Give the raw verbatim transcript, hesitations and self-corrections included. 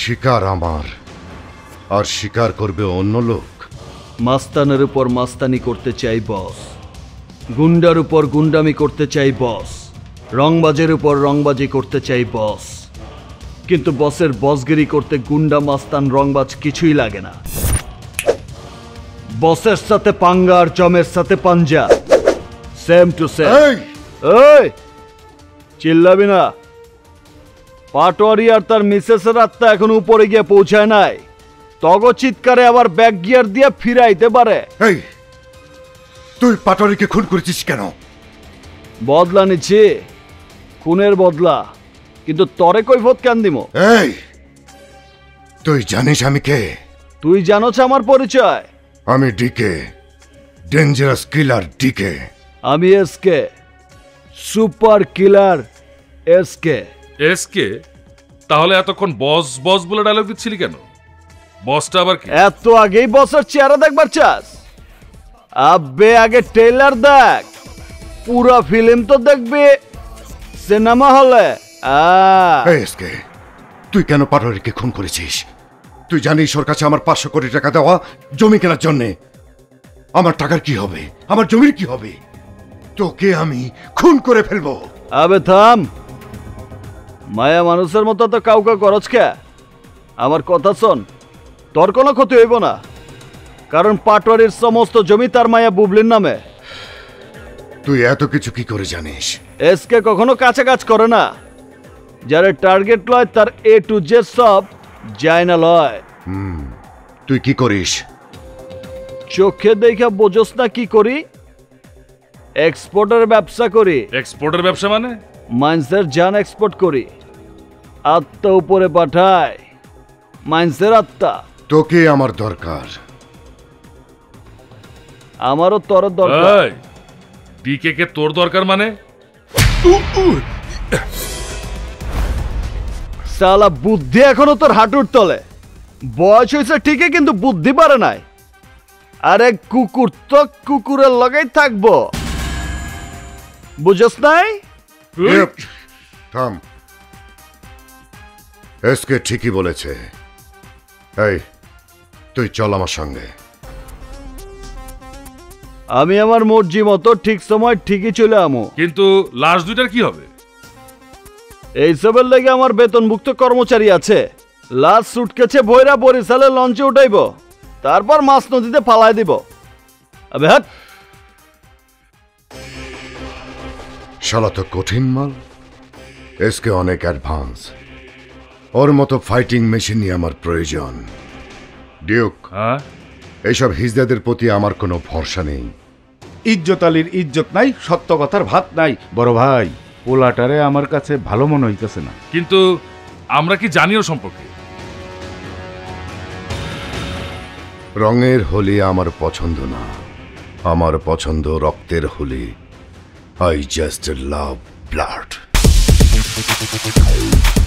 শিকার আমার, আর শিকার করবে অন্য লোক। মাস্তানের উপর মাস্তানি করতে চাই বস, গুন্ডার উপর গুন্ডামি করতে চাই বস, রংবাজের উপর রংবাজি করতে চাই বস। কিন্তু বসের বসগিরি করতে গুন্ডা মাস্তান রংবাজ কিছুই লাগে না। বসের সাথে পাঙ্গা আর জমের সাথে পাঞ্জা, সেম টু সেম। এই চিল্লাবি না, পাটোয়ারি আর তার মিসেসের আত্মা এখন উপরে গিয়ে পৌঁছায় নাই। তগ চিৎকারে আবার ব্যাক গিয়ার দিয়ে ফিরাইতে পারে। এই তুই পাটোয়ারিকে খুন করেছিস কেন? বদলা নিচ্ছি, খুনের বদলা, কিন্তু তরে কৈফত কেন দিমো? এই তুই জানিস আমি কে? তুই জানোছ আমার পরিচয়? আমি ডিকে, ডেঞ্জারাস কিলার ডিকে। আমি SK, super killer SK. SK? তাহলে এতক্ষণ বস বস বলে ডায়লগ দিচ্ছিলি কেন? বসটা আবার কি? এত আগেই বসের চেহারা দেখবার চাস? আবে আগে ট্রেলার দেখ, পুরো ফিল্ম তো দেখবি সিনেমা হলে। এসকে, তুই কেন পাটোয়ারিকে খুন করেছিস? তুই জানিস ওর কাছে আমার পাঁচশো কোটি টাকা দেওয়া জমি কেনার জন্যে। আমার টাকার কি হবে? আমার জমির কি হবে? তোকে আমি খুন করে ফেলবো। আবে থাম, মায়া মানুষের মতো তো কাউকে করছ কে? আমার কথা শোন, তোর কোনো ক্ষতি হইব না, কারণ পাটোয়ারির সমস্ত জমি তার মায়া বুবলির নামে। তুই এত কিছু কি করে জানিস? এসকে কখনো কাছে কাজ করে না, যারা টার্গেট লয় তার এ টু জেড সব যায় না লয়। হুম, তুই কি করিস? চোখে দেখা বোঝস না কি করি? এক্সপোর্টের ব্যবসা করি। এক্সপোর্টের ব্যবসা মানে? মাইন্সের জান এক্সপোর্ট করি, আত্মা উপরে পাঠায়, মাইন্সের আত্মা। তোকে আমার দরকার। আমারও তোর দরকার। ডিকে কে তোর দরকার মানে? সালা বুদ্ধি এখনো তোর হাঁটুর তলে। বয়স হয়েছে ঠিকই, কিন্তু বুদ্ধি পারে নাই। আরে কুকুর তো কুকুরের লগেই থাকবো, বুঝস নাই? থাম, এসকে ঠিকই বলেছে। এই তুই চল আমার সঙ্গে। আমি আমার মর্জি মতো ঠিক সময় ঠিকই চলে আমো। কিন্তু লাশ দুইটার কি হবে? এইসবের লেগে আমার বেতনভুক্ত কর্মচারী আছে। লাশ সুটকেছে বইরা বরিশালে লঞ্চে উঠাইব, তারপর মাছ নদীতে ফালাই দিব। আবে হাট! শালা তো কঠিন মাল। এসকে অনেক অ্যাডভান্স, ওর মতো ফাইটিং মেশিনই আমার প্রয়োজন। ডিউক, হ্যাঁ, এইসব হিজদাদের প্রতি আমার কোনো ভরসা নেই। ইজ্জত আলীর ইজ্জত নাই, সত্য কথার ভাত নাই। বড় ভাই, পোলাটারে আমার কাছে ভালো মনে হইতেছে না। কিন্তু আমরা কি জানিও সম্পর্কে? রঙের হোলি আমার পছন্দ না, আমার পছন্দ রক্তের Holi. I just love blood.